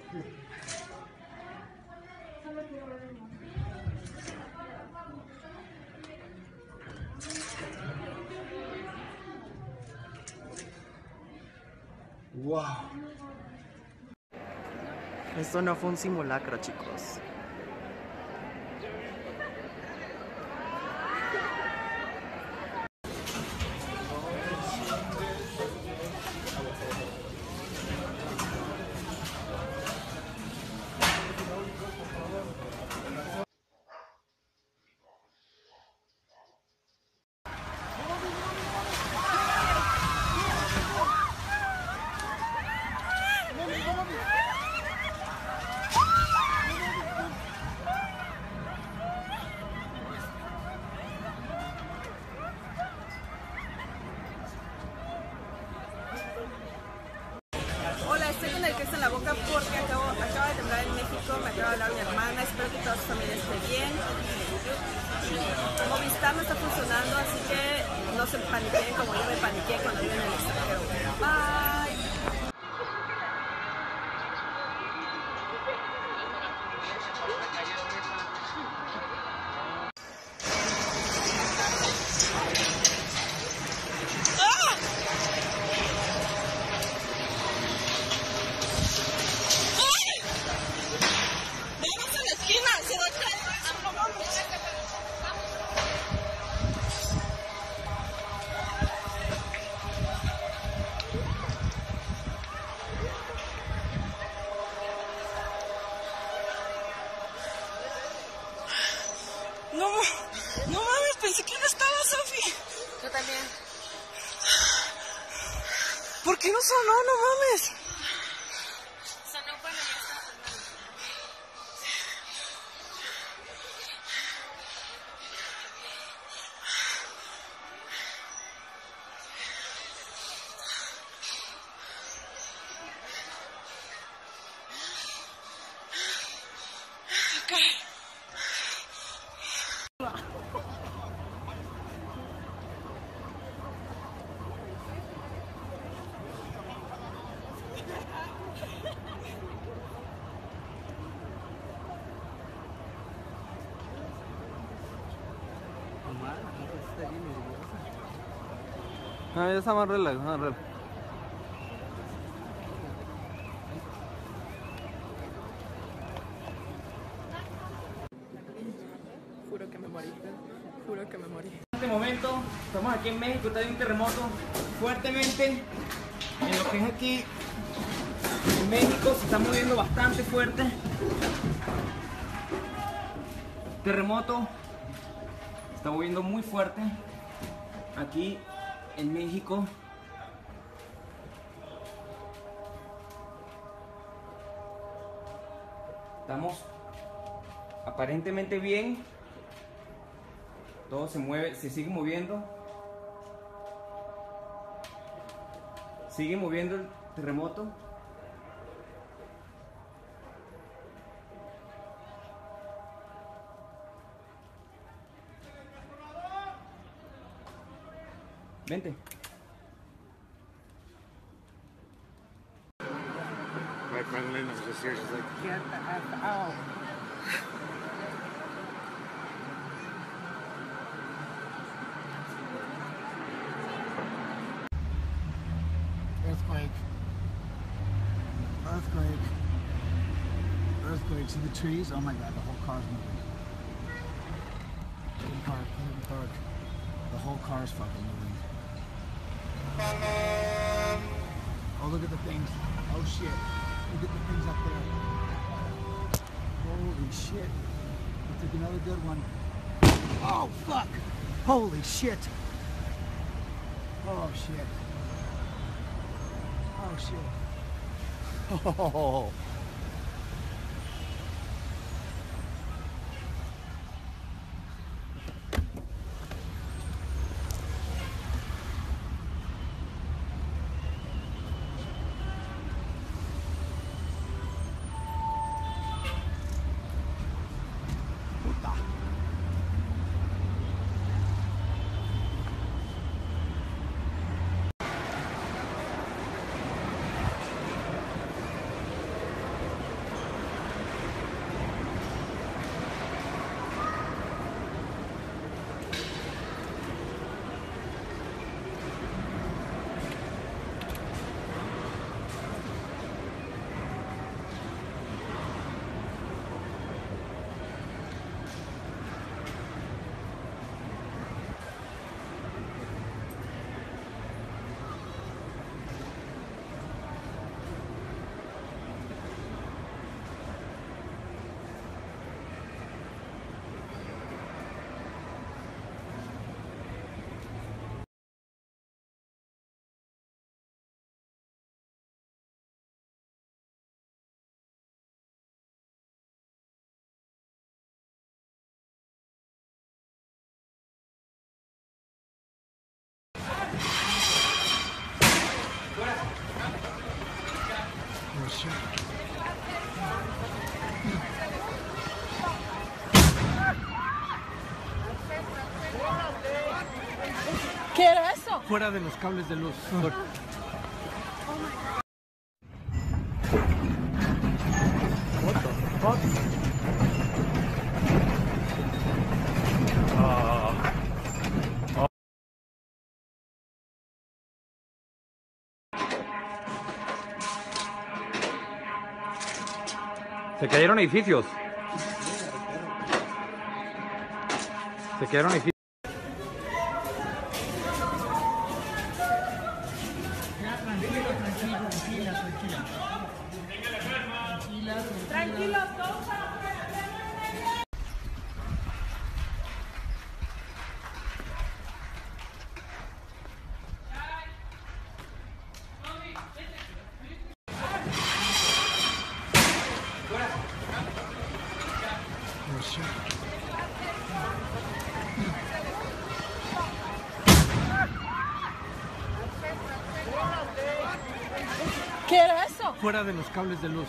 Wow. Esto no fue un simulacro, chicos. Hola, estoy con el queso en la boca porque acaba de temblar en México, me acaba de hablar mi hermana, espero que toda su familia esté bien. Movistar no está funcionando, así que no se paniqueen como yo me paniqué cuando viví en el extranjero. Bye. No mames, pensé que no estaba, Sofi. Yo también. ¿Por qué no sonó? No mames. Sonó cuando ya está sonando. No, ya está más relax, más relax. Juro que me morí. Juro que me morí. En este momento estamos aquí en México, está hay un terremoto fuertemente en lo que es aquí en México, se está moviendo bastante fuerte. Terremoto se está moviendo muy fuerte aquí en México. Estamos aparentemente bien. Todo se mueve, se sigue moviendo. Sigue moviendo el terremoto. Vente. My friend Lynn was just here. She's like, get the F out. Earthquake. Earthquake. Earthquake. See the trees? Oh my god, the whole car's moving. Hidden park. The whole car's fucking moving. Oh, look at the things. Oh shit. Look at the things up there. Holy shit. We took another good one. Oh fuck. Holy shit. Oh shit. Oh shit. Oh. Fuera de los cables de luz. Se cayeron edificios. Se cayeron edificios. Tranquilos, todos. ¿Qué era eso? Fuera de los cables de luz.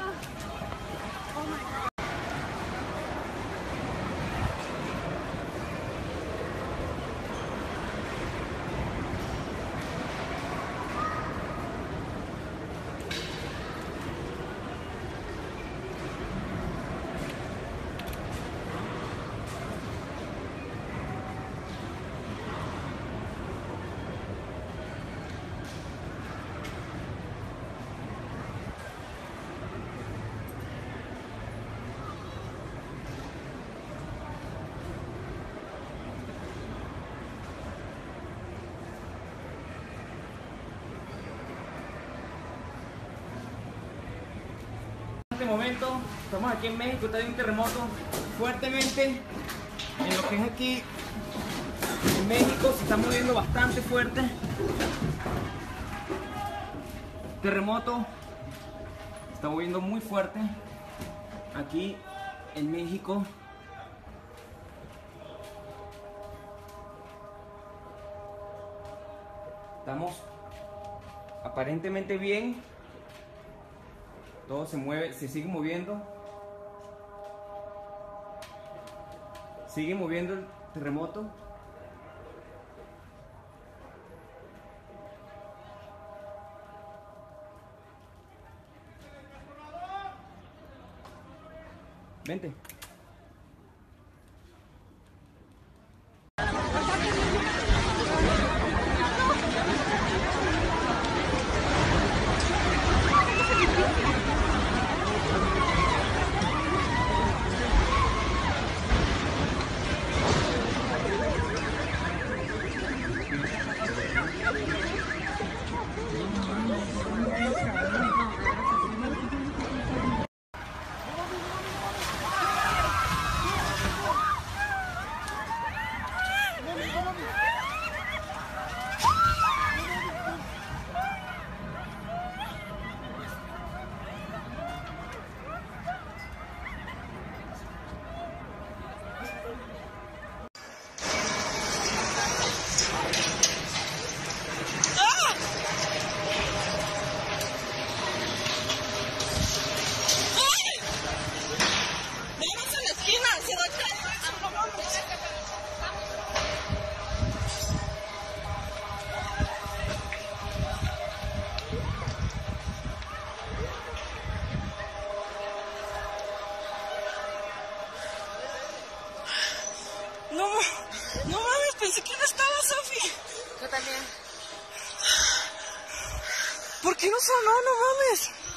En este momento estamos aquí en México, está un terremoto fuertemente en lo que es aquí en México, se está moviendo bastante fuerte. Terremoto se está moviendo muy fuerte aquí en México. Estamos aparentemente bien. Todo se mueve, se sigue moviendo. Sigue moviendo el terremoto. Vente. No mames, pensé que no estaba, Sofi. Yo también. ¿Por qué no sonó? No mames.